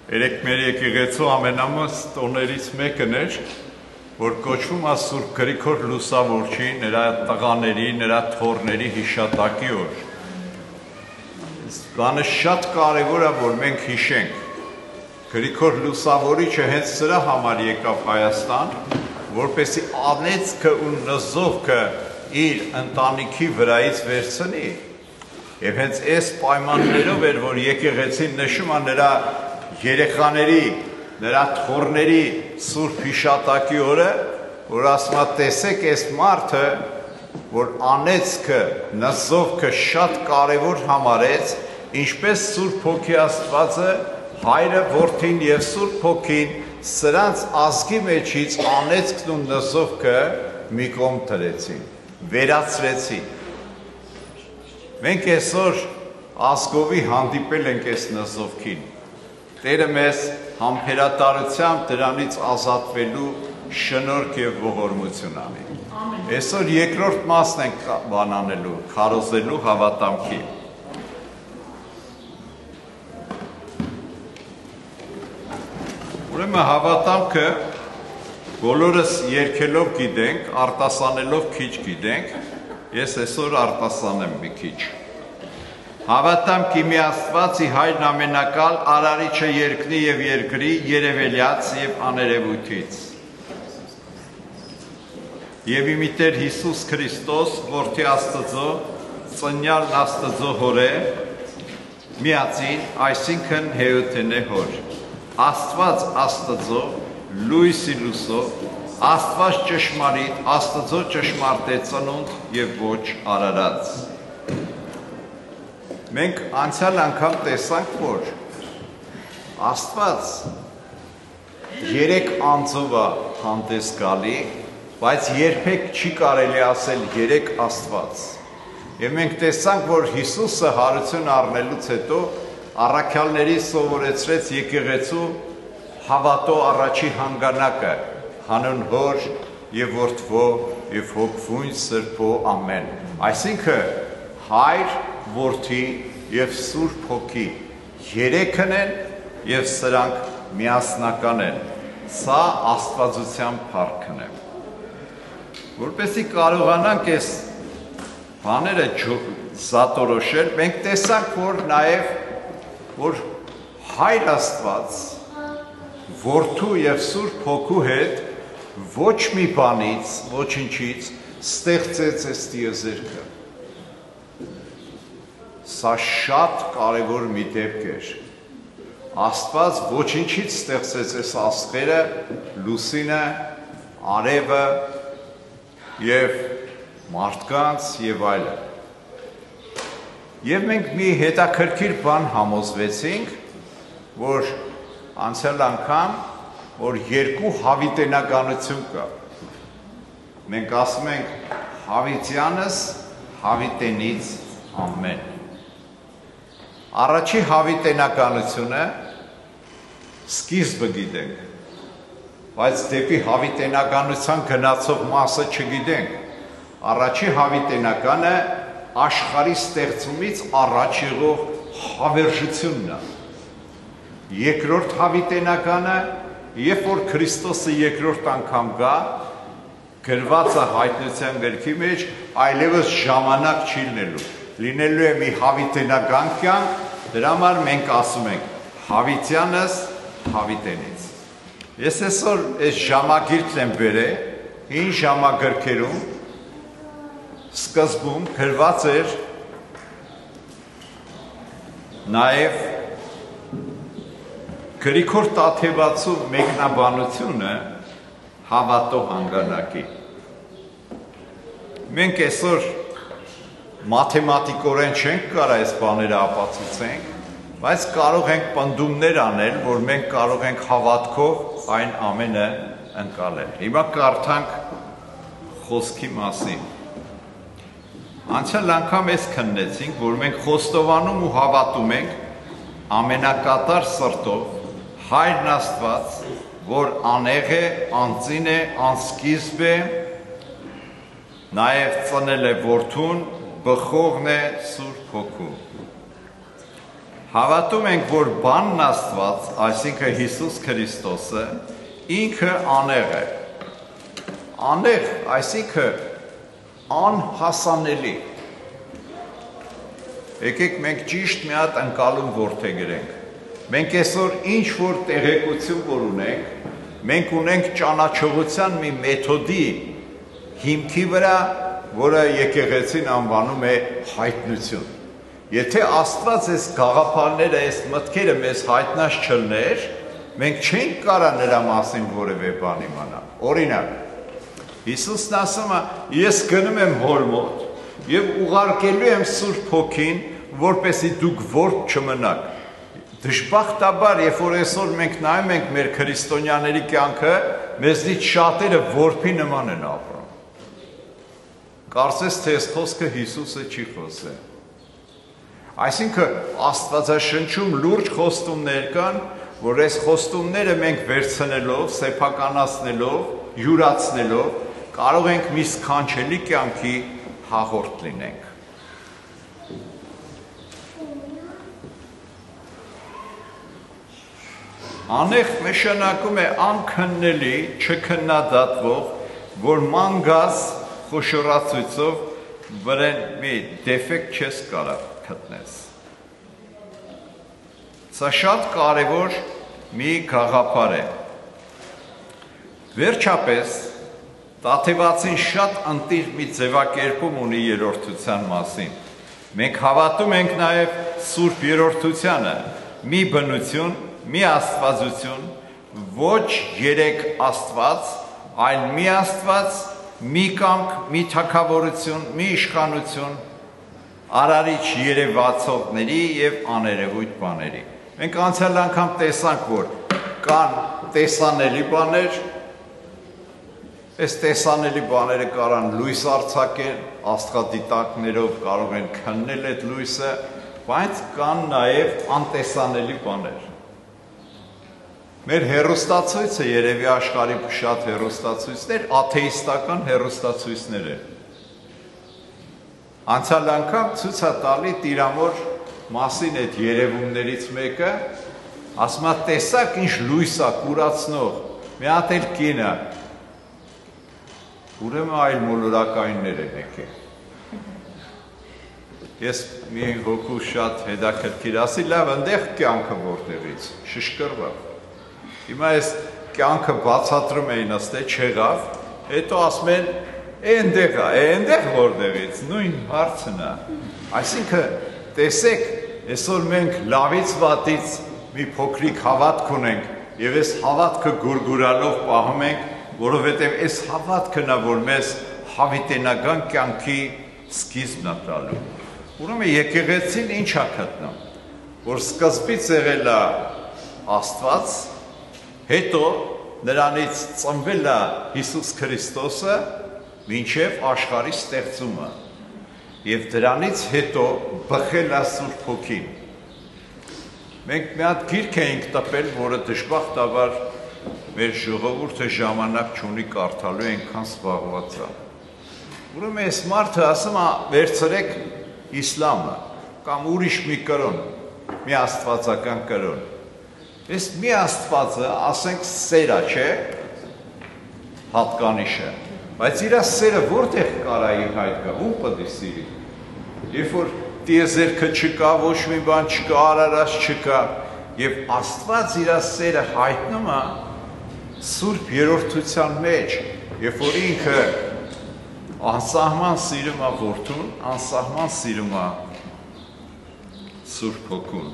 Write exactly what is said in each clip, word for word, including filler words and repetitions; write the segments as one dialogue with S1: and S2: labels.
S1: Երեք մեր եկեղեցու ամենամեծ տոներից մեկն էր, որ կոչվում է Սուրբ Գրիգոր Լուսավորչի, նրա տղաների, նրա թոռների հիշատակի օր։ Բանը շատ կարևոր է, որ մենք հիշենք։ Գրիգոր Լուսավորիչը հենց սրա համար եկավ Հայաստան, որպեսզի անեծքը ու նզովքը իր ընտանիքի վրայից վերցնի։ Եվ հենց այս պայմաններով էր, որ եկեղեցին նշում է նրա երեխաների, նրա թոռների սուրբ հիշատակի օրը, որ ասում է տեսեք այս մարդը, որ անեծքը, նզովքը շատ կարևոր համարեց, ինչպես Սուրբ Հոգի Աստվածը, Հայրը, Որդին և Սուրբ Հոգին սրանց ազգի մեջից անեծքն ու նզովքը մի կողմ դրեցին, վերացրեցին։ Մենք այսօր ազգովի հանդիպել ենք այս նզովքին։ Տերը մեզ համբերատարությամբ դրանից ազատվելու շնորհք և ողորմություն անի։ Այսօր երկրորդ մասն ենք բանանելու, քարոզելու հավատամքի։ Ուրեմն հավատամքը բոլորս երգելով գիտենք, արտասանելով քիչ գիտենք, ես այսօր արտասանեմ մի քիչ։ Հավատամ կիմի Աստվածի Հայրն ամենակալ, Արարիչը երկնի և երկրի, երևելյաց և աներևույթից։ Եվ իմի Տեր Հիսուս Քրիստոս, Որդի Աստծո, ծնյալն Աստծո Հորե, միածին, այսինքն հեյութենե Հոր, Աստված Աստծո, լույսի լուսո, Աստված ճշմարիտ, Աստծո ճշմարտ է ծնունդ և ոչ արարած։ Մենք անցյալ անգամ տեսանք, որ Աստված երեք անձով է հանդես գալի, բայց երբեք չի կարելի ասել երեք Աստված։ Եվ մենք տեսանք, որ Հիսուսը հարություն առնելուց հետո առաքյալների սովորեցրեց եկեղեցու հավատո առաջի հանգանակը, հանուն Հոր և Որդվո և Հոգվույն Սրբո ամեն։ Այսինքն Հայր, Որդի և Սուրբ Հոգի երեքն են և սրանք միասնական են։ Սա աստվածության փառքն է։ Որպեսզի կարողանանք այս բաները զատորոշել, մենք տեսանք, որ նաև որ Հայր Աստված Որդու և Սուրբ Հոգու հետ ոչ մի բանից, ոչինչից ստեղծեց այս տիեզերքը։ Սա շատ կարևոր մի դեպք էր։ Աստված ոչինչից ստեղծեց այս աստղերը, լուսինը, արևը և մարդկանց և այլն։ Եվ մենք մի հետաքրքիր բան համոզվեցինք, որ անցյալ անգամ, որ երկու հավիտենականություն կա։ Մենք ասում ենք հավիտյանս հավիտենից ամեն։ Առաջի հավիտենականությունը սկիզբը գիտենք, բայց դեպի հավիտենականության գնացող մասը չգիտենք։ Առաջի հավիտենականը աշխարհի ստեղծումից առաջ եղող հավերժությունն է։ Երկրորդ հավիտենականը, երբ որ Քրիստոսը երկրորդ անգամ գա, գրված է Հայտնության գրքի մեջ, այլևս ժամանակ չի լինելու։ Լինելու է մի հավիտենական կյանք, դրա համար մենք ասում ենք հավիտյանս հավիտենից։ Ես այսօր այս ժամագիրքն եմ բերել, հին ժամագրքերում սկզբում գրված էր նաև Գրիգոր Տաթևացու մեկնաբանությունը հավատո հանգանակի։ Մենք այսօր մաթեմատիկորեն չենք կարող այս բաները ապացուցենք, բայց կարող ենք պնդումներ անել, որ մենք կարող ենք հավատքով այն ամենը ընկալել։ Հիմա կարդանք խոսքի մասին։ Անցյալ անգամ ես քննեցինք, որ մենք խոստովանում ու հավատում ենք ամենակատար սրտով Հայրն Աստված, որ անեղ է, անծին է, անսկիզբ է, նաև ծնել է Որդուն, բխողն է Սուրբ Հոգու։ Հավատում ենք, որ բանն Աստված, այսինքն Հիսուս Քրիստոսը, ինքը անեղ է։ Անեղ, այսինքն անհասանելի։ Եկեք մենք ճիշտ մի հատ ընկալում որդեգրենք։ Մենք այսօր ինչ որ տեղեկություն որ ունենք, մենք ունենք ճանաչողության մի մեթոդի հիմքի վրա, որը եկեղեցին անվանում է հայտնություն։ Եթե Աստված այս գաղափարները, այս մտքերը մեզ հայտնած չլներ, մենք չենք կարող նրա մասին որևէ բան իմանալ։ Օրինակ, Հիսուսն ասում է, ես գնում եմ հոր մոտ եւ ուղարկելու եմ Սուրբ Հոգին, որպեսզի դուք ворդ չմնաք։ Դժբախտաբար, երբ որ այսօր մենք նայում ենք մեր քրիստոնյաների կյանքը, մեզնից շատերը որբի նման են ապրում։ Կարծես թե այս խոսքը Հիսուսը չի խոսել։ Այսինքն Աստվածաշնչում լուրջ խոստումներ կան, որ այս խոստումները մենք վերցնելով, սեփականացնելով, յուրացնելով, կարող ենք մի սքանչելի կյանքի հաղորդ լինենք։ Անեղ նշանակում է անքննելի, չքննադատվող, որ մանգազ խոշորացույցով վրան մի դեֆեկտ չես կարող գտնես։ Սա շատ կարևոր մի գաղափար է։ Վերջապես, Տաթևացին շատ ընտիր մի ձևակերպում ունի երրորդության մասին։ Մենք հավատում ենք նաև Սուրբ Երրորդությանը, մի բնություն, մի աստվածություն, ոչ երեք Աստված, այլ մի Աստված, մի կամք, մի թագավորություն, մի իշխանություն, արարիչ երևացողների և աներևույթ բաների։ Մենք անցյալ անգամ տեսանք, որ կան տեսանելի բաներ, այս տեսանելի բաները կարան լույս արձակել, աստղադիտակներով կարող են քննել այդ լույսը, բայց կան նաև անտեսանելի բաներ։ Մեր հեռուստացույցը երևի աշխարհի շատ հեռուստացույցներ, աթեիստական հեռուստացույցներ են։ Անցյալ անգամ ցույց է տալի Տիրամոր մասին այդ երևումներից մեկը, ասում է տեսակ ինչ լույս է կուրացնող, մի հատ էլ կին է, ուրեմն այլ մոլորակայիններ են եկել։ Ես մի հոգու շատ հետաքրքիր ասի, լավ, ընդեղ կյանքը որտեղից, շշկրվավ։ Հիմա այս կյանքը բացատրում էին ըստ է չեղավ, հետո ասում են այնտեղ է, այնտեղ որտեղից, նույն հարցն է։ Այսինքն, տեսեք, այսօր մենք լավից վատից մի փոքրիկ հավատք ունենք, եւ այս հավատքը գուրգուրալով պահում ենք, որովհետեւ այս հավատքն է, որ մեզ հավիտենական կյանքի սկիզբն է տալու։ Ուրեմն եկեղեցին ինչ է գտնում, որ սկզբից եղել է Աստված, հետո նրանից ծնվել է Հիսուս Քրիստոսը մինչև աշխարհի ստեղծումը եւ դրանից հետո բխել է Սուրբ Հոգին։ Մենք մի հատ գիրք էինք տպել, որը դժբախտաբար մեր ժողովուրդը ժամանակ չունի կարդալու, այնքան զբաղված է։ Ուրեմն այս մարդը ասում է վերցրեք իսլամը կամ ուրիշ մի կրոն, մի աստվածական կրոն։ Այս մի Աստվածը, ասենք, սերա, չէ, հատկանիշը, բայց իր սերը որտեղ կարա իր հայտ կա, ում պտի սիրի, երբ որ տիեզերքը չկա, ոչ մի բան չկա, արարած չկա, և Աստված իր սերը հայտնում է Սուրբ Երրորդության մեջ, երբ որ ինքը անսահման սիրում է որդուն, անսահման սիրում է Սուրբ Հոգուն։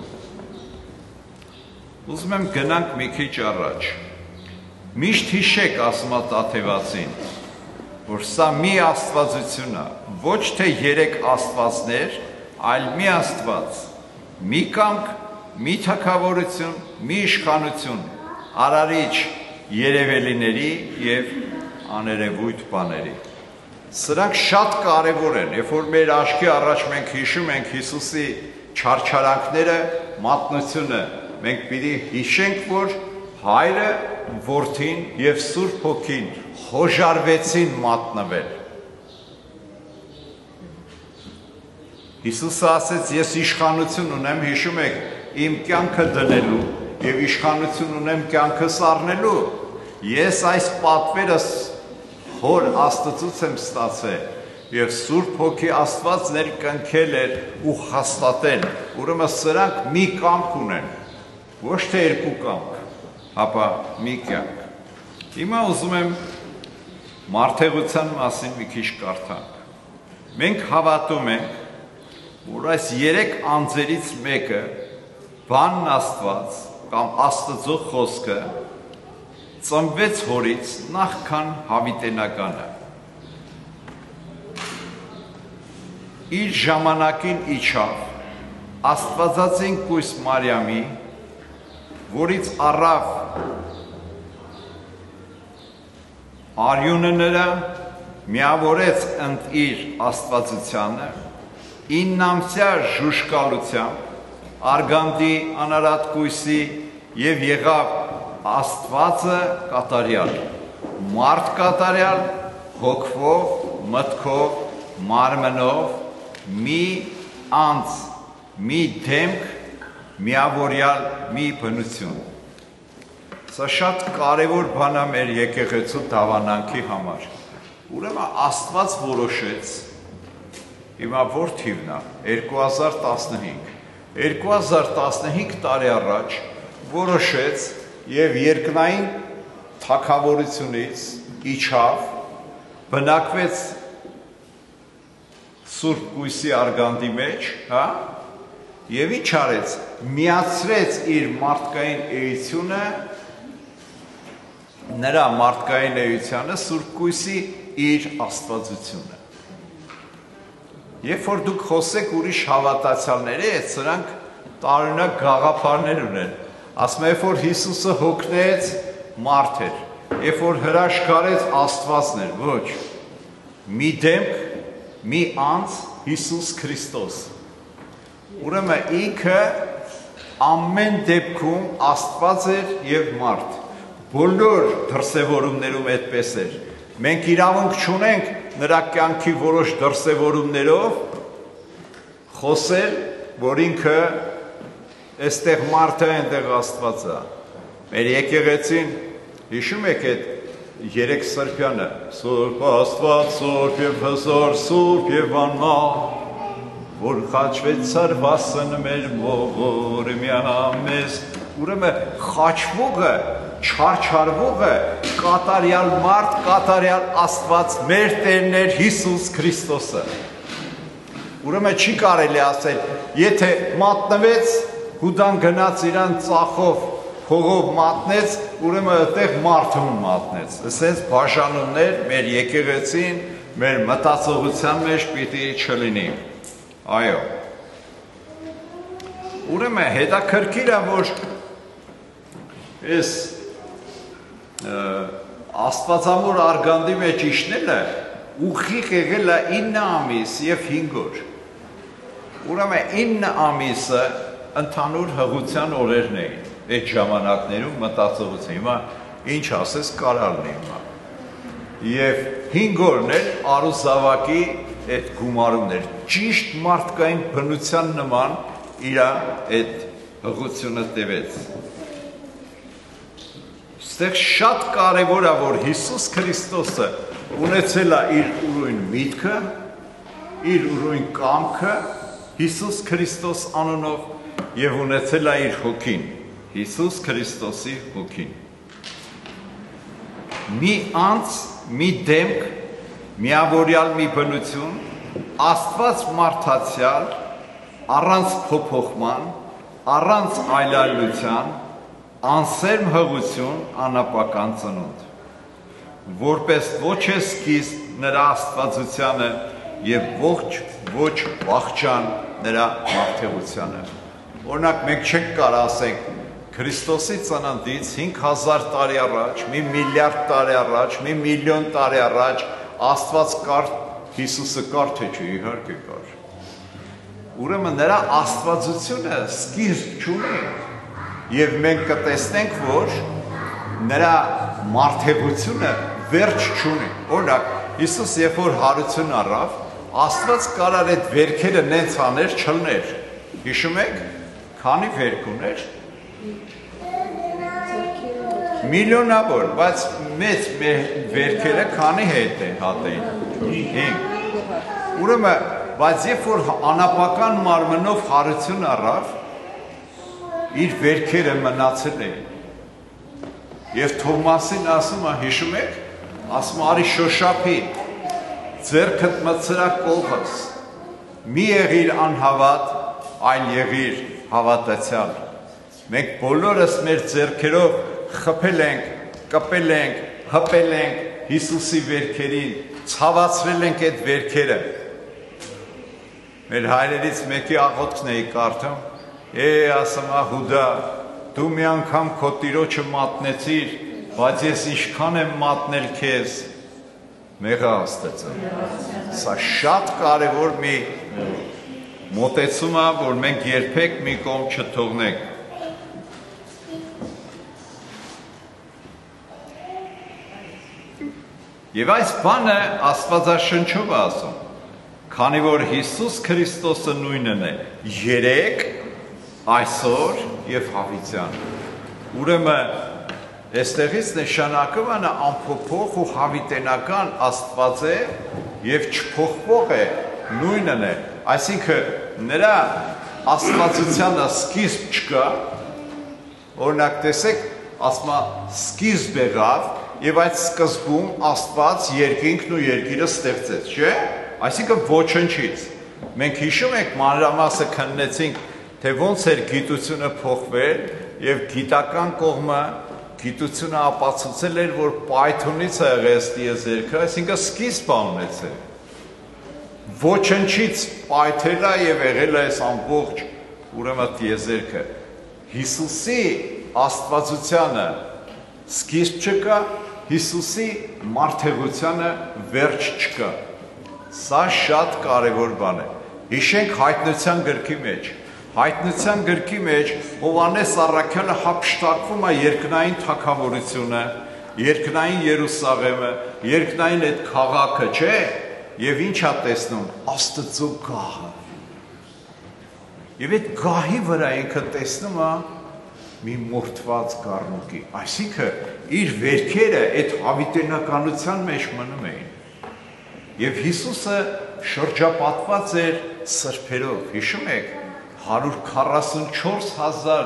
S1: Ուզում եմ գնանք մի քիչ առաջ։ Միշտ հիշեք, ասում է Տաթևացին, որ սա մի աստվածություն է, ոչ թե երեք աստվածներ, այլ մի Աստված, մի կամք, մի թագավորություն, մի իշխանություն, արարիչ երևելիների և աներևույթ բաների։ Սրանք շատ կարևոր են, երբ որ մեր աչքի առաջ մենք հիշում ենք Հիսուսի չարչարանքները, մատնությունը, մենք պիտի հիշենք, որ Հայրը, Որդին և Սուրբ Հոգին հոժարվեցին մատնվել։ Հիսուսը ասեց, ես իշխանություն ունեմ, հիշում եք, իմ կյանքը դնելու եւ իշխանություն ունեմ կյանքս առնելու։ Ես այս պատվերս հոր Աստծուց եմ ստացել եւ Սուրբ Հոգի Աստված ներկնքել էր ու հաստատել։ Ուրեմն սրանք մի կամք ունեն, ոչ թե երկու կամք, հապա մի կյանք։ Հիմա ուզում եմ մարդեղության մասին մի քիչ կարդանք։ Մենք հավատում ենք, որ այս երեք անձերից մեկը, Բանն Աստված կամ Աստծո խոսքը, ծնվեց հորից նախքան հավիտենականը։ Իր ժամանակին իջավ Աստվածածին կույս Մարիամի, որից առավ արյունը նրա, միավորեց ընդ իր աստվածությանը, իննամսյա ժուշկալությամբ, արգանդի անարատ կույսի և եղավ Աստվածը կատարյալ, մարդ կատարյալ, հոգվով, մտքով, մարմնով, մի անձ, մի դեմք, միավորյալ մի բնություն։ Սա շատ կարևոր բան է մեր եկեղեցու դավանանքի համար։ Ուրեմն Աստված որոշեց, հիմա որ թիվն է, երկու հազար տասնհինգ, երկու հազար տասնհինգ տարի առաջ որոշեց և երկնային թագավորությունից իջավ, բնակվեց Սուրբ կույսի արգանդի մեջ, հա, և ինչ արեց, միացրեց իր մարդկային էությունը, նրա մարդկային էությանը Սուրբ կույսի իր աստվածությունը։ Երբ որ դուք խոսեք ուրիշ հավատացյալների հետ, սրանք տարօրինակ գաղափարներ ունեն։ Ասում է, երբ որ Հիսուսը հոգնեց, մարդ էր, երբ որ հրաշքարեց, Աստվածն էր, ոչ։ Մի դեմք, մի անձ, Հիսուս Քրիստոս։ Ուրեմն ինքը ամեն դեպքում Աստված էր և մարդ։ Բոլոր դրսևորումներում այդպես էր։ Մենք իրավունք չունենք նրա կյանքի որոշ դրսևորումներով խոսել, որ ինքը այստեղ մարդը է, այնտեղ Աստվածը։ Մեր եկեղեցին հիշում եք այդ երեք սրբյանը, Սուրբ Աստված, Սուրբ և հզոր, Սուրբ և անմահ, որ խաչվեցար վասն մեր ողորմյամեզ։ Ուրեմն խաչվողը, չարչարվողը, կատարյալ մարդ, կատարյալ Աստված, մեր Տերն էր Հիսուս Քրիստոսը։ Ուրեմն չի կարելի ասել, եթե մատնվեց, Հուդան գնաց իրան ծախով, փողով մատնեց, ուրեմն այդտեղ մարդը մատնեց։ Ասենց բաժանումներ մեր եկեղեցին, մեր մտածողության մեջ պիտի չլինի։ Այո։ Ուրեմն հետաքրքիր է, որ այս Աստվածամոր արգանդի մեջ իջնելը ուղիղ եղել է ինը ամիս և հինգ օր։ Ուրեմն ինը ամիսը ընդհանուր հղության օրերն էին, այդ ժամանակներում մտածողություն, հիմա ինչ ասես կարալ հիմա։ Եվ հինգ օրն էր Արուսավակի այդ գումարումներ, ճիշտ մարդկային բնության նման իրա այդ հղությունը տևեց։ Ստեղ շատ կարևոր է, որ Հիսուս Քրիստոսը ունեցել է իր ուրույն միտքը, իր ուրույն կամքը, Հիսուս Քրիստոս անունով և ունեցել է իր հոգին, Հիսուս Քրիստոսի հոգին։ Մի անձ, մի դեմք, միավորյալ մի բնություն, Աստված մարդացյալ, առանց փոփոխման, առանց այլայլության, անսերմ հղություն, անապական ծնունդ, որպես ոչ է սկիզբ նրա աստվածությանը և ողջ ոչ վախճան նրա մարդեղությանը։ Օրինակ մենք չենք կարող ասենք Քրիստոսի ծննդից հինգ հազար տարի առաջ, մի միլիարդ տարի առաջ, մի միլիոն տարի առաջ Աստված կար, Հիսուսը կար, թե չէ, իհարկե կար։ Ուրեմն նրա աստվածությունը սկիզբ չունի և մենք կտեսնենք, որ նրա մարդեղությունը վերջ չունի։ Օրինակ, Հիսուս երբ որ հարություն առավ, Աստված կարար այդ վերքերը նենց աներ չլներ։ Հիշում եք, քանի վերք ուներ։ Միլիոնավոր, բայց մեծ վերքերը քանի հետ են հատեին։ հինգ։ Ուրեմն, բայց երբ որ անապական մարմնով հարություն առավ, իր վերքերը մնացել էին։ Եվ Թովմասին ասում է, հիշում եք, ասում արի շոշափի, ձեռքդ մտցրա կողս, մի եղիր անհավատ, այլ եղիր հավատացյալ։ Մենք բոլորս մեր ձեռքերով խփել ենք, կպել ենք, հպել ենք Հիսուսի վերքերին, ցավացրել ենք այդ վերքերը։ Մեր հայրերից մեկի աղոթքն էի կարդում, է ասում է Հուդա, դու մի անգամ քո տիրոջը մատնեցիր, բայց ես ինչքան եմ մատնել քեզ, մեղա Աստծո։ Սա շատ կարևոր մի մոտեցում է, որ մենք երբեք մի կողմ չթողնենք։ Եվ այս բանը Աստվածաշնչով է ասում, քանի որ Հիսուս Քրիստոսը նույնն է, երեկ, այսօր և հավիտյան։ Ուրեմն, այստեղից նշանակում է անփոփոխ ու հավիտենական Աստված է և չփոխվող է, նույնն է, այսինքն նրա աստվածությանը սկիզբ չկա, օրինակ տեսեք, ասում է սկիզբ եղավ, և այդ սկզբում Աստված երկինքն ու երկիրը ստեղծեց, չէ՞։ Այսինքն ոչնչից։ Մենք հիշում ենք մանրամասը քննեցինք, թե ոնց էր գիտությունը փոխվել և գիտական կողմը գիտությունը ապացուցել էր, որ պայթունից է եղել այս տիեզերքը, այսինքն սկիզբ ունեցել։ Ոչնչից պայթել է և եղել է այս ամբողջ ուրեմն տիեզերքը։ Հիսուսի աստվածությանը սկիզբ չկա, Հիսուսի մարդեղությանը վերջ չկա։ Սա շատ կարևոր բան է։ Հիշենք Հայտնության գրքի մեջ։ Հայտնության գրքի մեջ Հովհաննես առաքյալը հափշտակվում է երկնային թագավորությունը, երկնային Երուսաղեմը, երկնային այդ քաղաքը, չէ՞։ Եվ ինչ է տեսնում, Աստծո գահը։ Եվ այդ գահի վրա ինքը տեսնում է մի մորթված գառնուկի, այսինքն իր վերքերը այդ հավիտենականության մեջ մնում էին։ Եվ Հիսուսը շրջապատված էր սրբերով, հիշում եք, հարյուր քառասունչորս հազար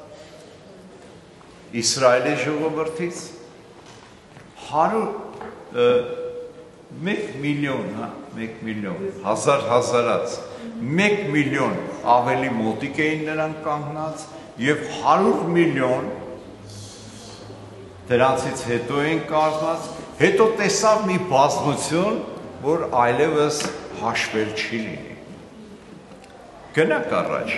S1: Իսրայելի ժողովրդից, մեկ միլիոն, մեկ միլիոն, հազար հազարած, մեկ միլիոն ավելի մոտիկ էին նրան կանգնած, և հարյուր միլիոն դրանցից հետո էին կազմած, հետո տեսավ մի բազմություն, որ այլևս հաշվել չի լինի։ Գնանք առաջ։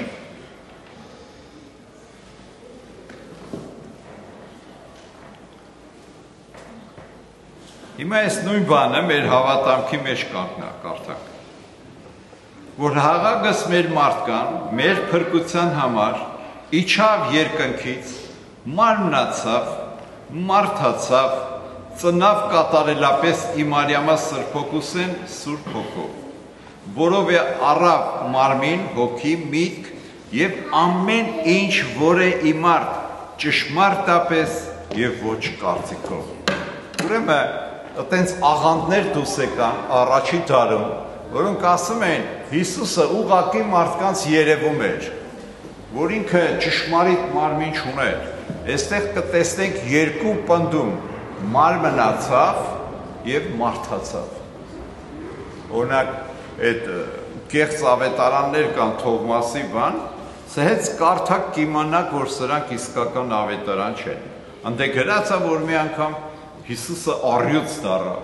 S1: Հիմա այս նույն բանը մեր հավատամքի մեջ կարդանք, որ հաղագս մեր մարդկան, մեր փրկության համար իջավ երկնքից, մարմնացավ, մարդացավ, ծնավ կատարելապես իմարյամա սրբոքուսեն Սուրբ Հոգով, որով է առավ մարմին, հոգի, միտք և ամեն ինչ, որ է իմարդ, ճշմարտապես և ոչ կարծիքով։ Ուրեմն, այտենց աղանդներ դուրս եկան առաջի դարում, որոնք ասում են, Հիսուսը ուղղակի մարդկանց երևում էր, որ ինքը ճշմարիտ մարմին չուներ։ Այստեղ կտեսնենք երկու պնդում, մարմնացավ և մարդացավ։ Օրինակ, այդ կեղծ ավետարաններ կան Թովմասի բան, սա հենց կարդաք կիմանաք, որ սրանք իսկական ավետարան չեն։ Անդե գրած է, որ մի անգամ Հիսուսը առյուծ դառավ։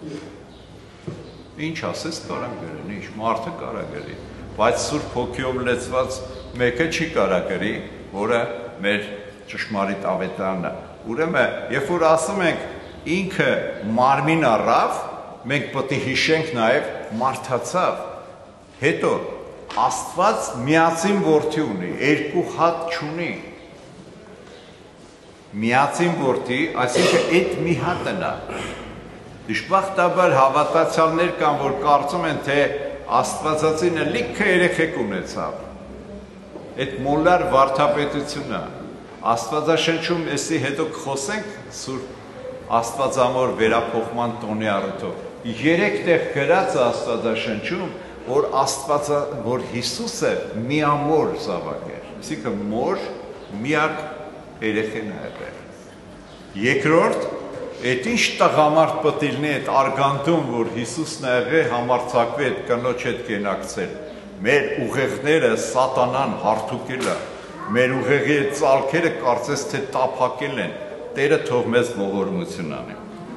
S1: Ինչ ասես կարան գրեն, ինչ մարդը կարա գրի, բայց Սուրբ Հոգիով լեցված մեկը չի կարա գրի, որը մեր ճշմարիտ ավետարանն է։ Ուրեմն, երբ որ ասում ենք ինքը մարմին առավ, մենք պետք է հիշենք նաև մարդացավ։ Հետո Աստված միածին որդի ունի, երկու հատ չունի։ Միածին որդի, այսինքն այդ մի հատն է։ Դժբախտաբար հավատացյալներ կան, որ կարծում են, թե Աստվածածինը լիքը երեխեք ունեցավ։ այդ մոլար վարդապետությունը Աստվածաշնչում էսի հետո խոսենք Սուրբ Աստվածամոր վերափոխման տոնի առիթով երեք տեղ գրած է Աստվածաշնչում որ Աստվածա որ Հիսուսը միամոր զավակ էր այսինքն մոր միակ երեխան է եղել երկրորդ այդ ինչ տղամարդ պտիլնի այդ արգանդում որ Հիսուսն է եղել համարձակվի այդ կնոջ հետ կենակցել մեր ուղեղները սատանան հարթուկել է մեր ուղեղի ծալքերը կարծես թե տափակել են Տերը թող մեզ ողորմություն անի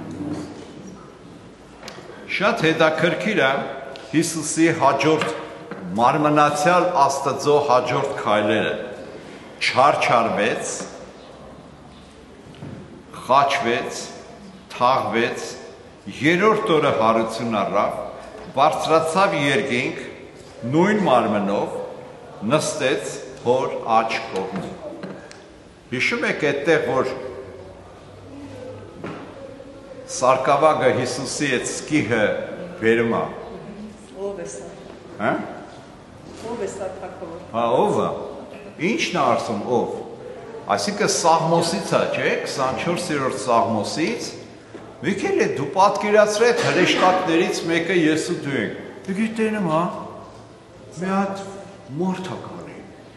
S1: շատ հետաքրքիր է Հիսուսի հաջորդ մարմնացյալ Աստծո հաջորդ քայլերը չարչարվեց խաչվեց թաղվեց երրորդ օրը հարություն առավ բարձրացավ երկինք նույն մարմնով նստեց հոր աջ կողմում հիշում եք այդտեղ որ սարկավագը Հիսուսի այդ սկիհը վերում է
S2: ով է սա
S1: հա
S2: ով է սա թագավոր
S1: հա ով է ինչն է ասում ով այսինքն Սաղմոսից է չէ քսանչորսերորդ Սաղմոսից Վիքել է դու պատկերացրու այդ հրեշտակներից մեկը ես ու դու ենք դու գիտենեմ հա մի հատ մորթականի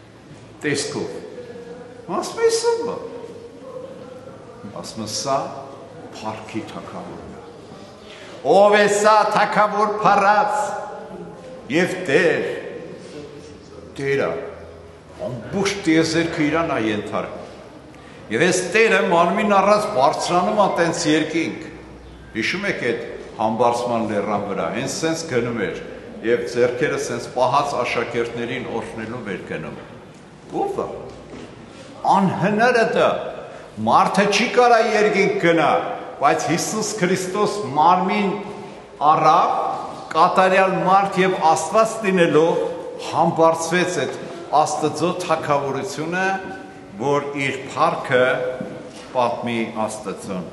S1: տեսքով ասում ես սա ասում ես սա փառքի թագավորն է ով է սա թագավոր փառած եւ Տեր Տերը ամբողջ տիեզերքը իրան է ենթարկում եւ այս Տերը մարմին առած բարձրանում է տենց երկինք հիշում եք այդ համբարձման լեռան վրա հենց սենց գնում էր եւ ձեռքերը սենց պահած աշակերտներին օրհնելով էր գնում ով է անհնարը դա մարդը չի կարա երկինք գնա բայց Հիսուս Քրիստոս մարմին առավ կատարյալ մարդ եւ Աստված լինելով համբարձվեց այդ Աստծո թագավորությունը որ իր փառքը պատմի Աստծուն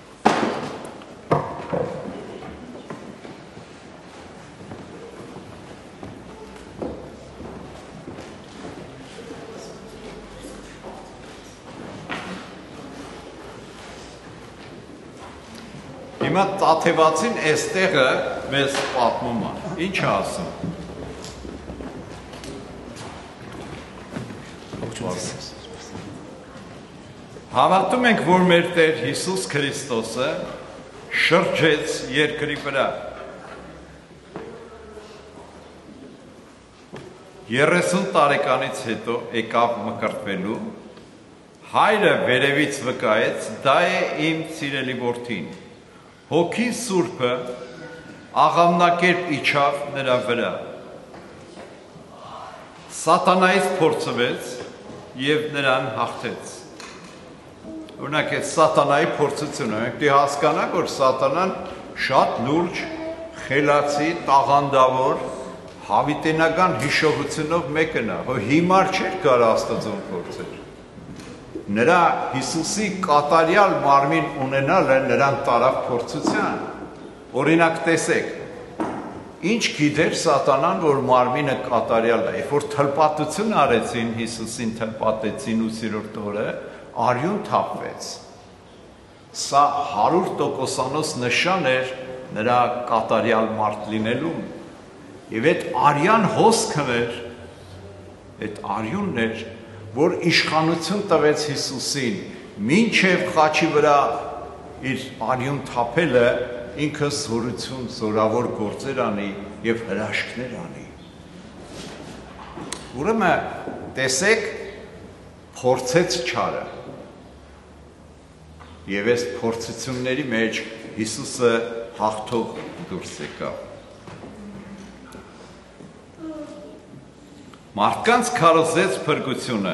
S1: Հիմա Տաթևացին այստեղը մեզ պատմում է ինչ է ասում Հավատում ենք, որ մեր Տեր Հիսուս Քրիստոսը շրջեց երկրի վրա երեսուն տարեկանից հետո եկավ մկրտվելու հայրը վերևից վկայեց դա է իմ սիրելի որդին Հոգի Սուրբը աղամնակերպ իջավ նրա վրա Սատանայից փորձվեց եւ նրան հաղթեց Օրինակ այդ սատանայի փորձությունը մենք դի հասկանանք որ սատանան շատ լուրջ խելացի տաղանդավոր հավիտենական հիշողությունով մեկն է որ հիմար չէր կար Աստծուն փորձել Նրա Հիսուսի կատարյալ մարմին ունենալը նրան տարավ փորձության օրինակ տեսեք ինչ գիտեր սատանան որ մարմինը կատարյալ է երբ որ թլպատություն արեցին Հիսուսին թլպատեցին ութերորդ օրը արյուն թափվեց սա հարյուր տոկոսանոց նշան էր նրա կատարյալ մարդ լինելուն եւ այդ արյան հոսքն էր այդ արյունն էր որ իշխանություն տվեց Հիսուսին մինչև խաչի վրա իր արյուն թափելը ինքը զորություն զորավոր գործեր անի եւ հրաշքներ անի ուրեմն տեսեք փորձեց չարը Եվ այս փորձությունների մեջ Հիսուսը հաղթող դուրս եկավ Մարդկանց քարոզեց փրկությունը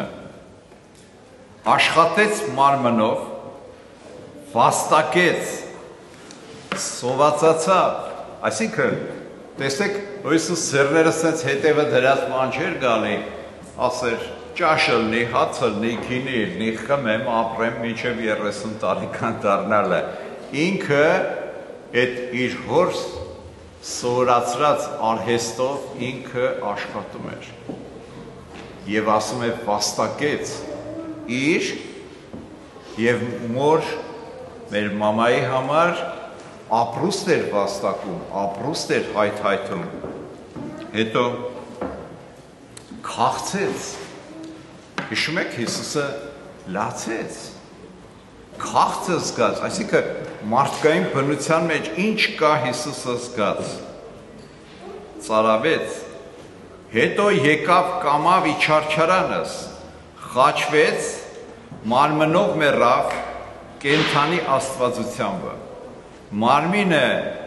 S1: Աշխատեց մարմնով Վաստակեց Սովածացավ Այսինքն տեսեք Հիսուս ձեռները սենց հետևը դրած ման չէր գալի ասեր ճաշը լնի, հացը լնի, գինի լնի, խմեմ, ապրեմ մինչև երեսուն տարեկան դառնալը ինքը այդ իր հոր սովորացրած արհեստով ինքը աշխատում էր եւ ասում է վաստակեց իր եւ մոր մեր մամայի համար ապրուստ էր վաստակում, ապրուստ էր հայթայթում, հետո քաղցեց, հիշում եք Հիսուսը լացեց, քաղցը զգաց, այսինքն մարդկային բնության մեջ ինչ կա Հիսուսը զգաց, ծարավեց, հետո եկավ կամավ իջարչարանս, խաչվեց, մարմնով մեռավ կենդանի աստվածությամբ, մարմինը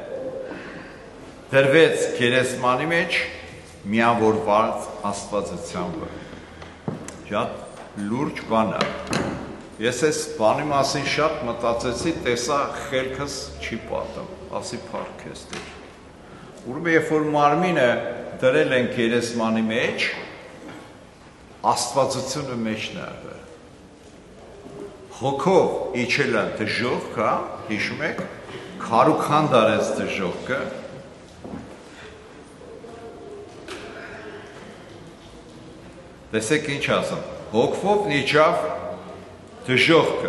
S1: դրվեց գերեզմանի մեջ միավորված աստվածությամբ, շատ լուրջ բան է, ես այս բանի մասին շատ մտածեցի, տեսա խելքս չի պատում, ասի փառք ես Տեր, ուրեմն երբ որ մարմինը դրել են գերեզմանի մեջ, աստվածությունը մեջն է եղել, հոգով իջել է դժոխքը, հիշում եք, քարուքան դարեց դժոխքը, տեսեք ինչ ասեմ, հոգվով իջավ դժոխքը,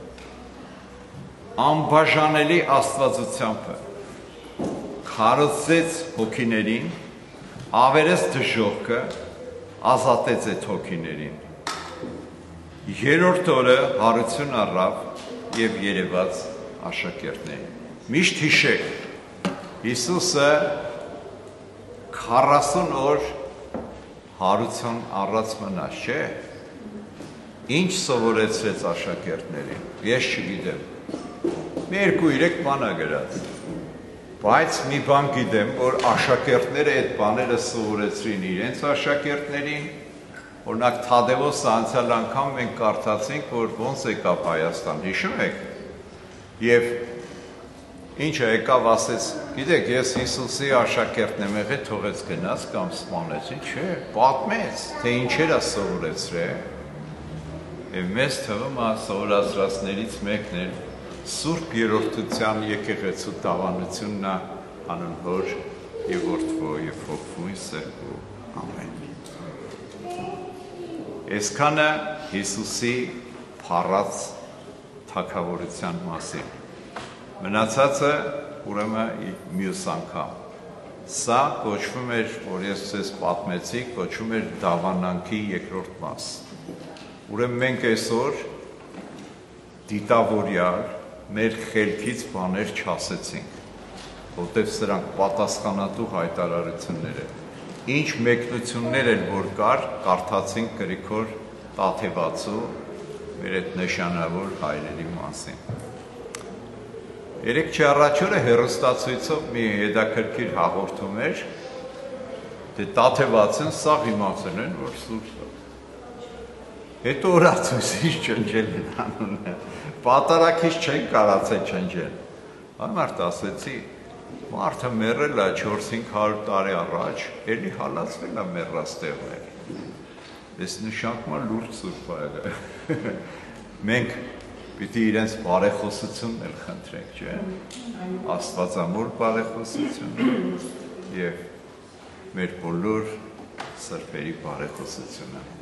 S1: անբաժանելի աստվածությամբ, քարոզեց հոգիներին, ավերեց դժոխքը, ազատեց այդ հոգիներին, երրորդ օրը հարություն առավ և երևաց աշակերտներին, միշտ հիշեք, Հիսուսը քառասուն օր հարություն առած մնաց, չէ, ինչ սովորեցրեց աշակերտներին, ես չգիտեմ, մի երկու երեք բան է գրած, բայց մի բան գիտեմ, որ աշակերտները այդ բաները սովորեցրին իրենց աշակերտներին, օրինակ Թադևոսը անցյալ անգամ մենք կարդացինք, որ ոնց եկավ Հայաստան, հիշում եք, և ինչը եկավ ասեց, գիտեք, ես Հիսուսի աշակերտն եմ եղել, թողեց գնաց կամ սպանեցին, չէ, պատմեց, թե ինչեր է սովորեցրել, և մեզ թվում է սովորածրածներից մեկն էր Սուրբ Երրորդության եկեղեցու դավանությունն է անուն Հոր և Որդու և Հոգու սերբու, ամեն։ Այսքանը Հիսուսի փառած թագավորության մասին։ Մնացածը ուրեմն մյուս անգամ։ Սա կոչվում էր, որ ես ձեզ պատմեցի, կոչվում էր դավանանքի երկրորդ մաս։ Ուրեմն մենք այսօր դիտավորյալ մեր խելքից բաներ չասեցինք, որտեղ սրանք պատասխանատու հայտարարություններ են։ Ինչ մեկնություններ են, որ կար, կարդացինք Գրիգոր Տաթևացու մեր այդ նշանավոր հայրերի մասին։ Երեք չառաջ օրը հեռուստացույցով մի հետաքրքիր հաղորդում էր, դե Տաթևացին սաղ իմացել են, որ սուրբ է։ Հետո օրացույցից չնջել են անունը, պատարագից չեն կարացել չնջել։ Համարդ ասեցի, մարդը մեռել է չորս-հինգ հարյուր տարի առաջ, էլի հալածվել է մեռաստեղներ։ Ես նշանակում լուրջ սուրբ է։ Մենք պիտի իրենց բարեխոսությունն էլ խնդրենք, չէ՞։ Աստվածամոր բարեխոսությունը և մեր բոլոր սրբերի բարեխոսությունը։